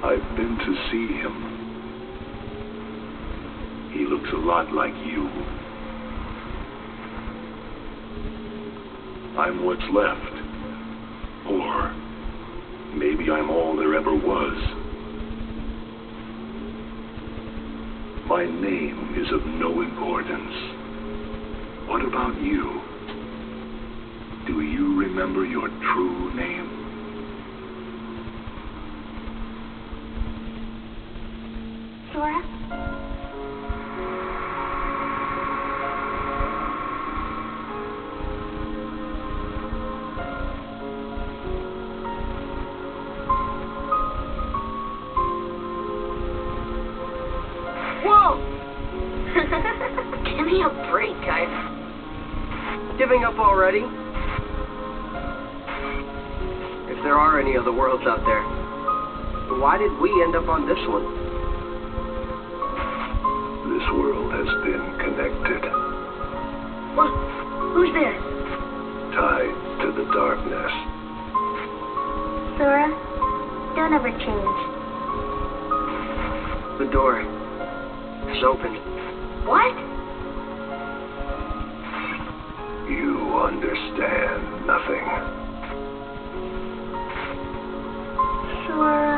I've been to see him. He looks a lot like you. I'm what's left. Or maybe I'm all there ever was. My name is of no importance. What about you? Do you remember your true name? Sora? Whoa! Give me a break, guys. Giving up already? If there are any other worlds out there, why did we end up on this one? This world has been connected, What? Who's there? tied to the darkness. Sora, don't ever change. The door is open. What? You understand nothing. Sora.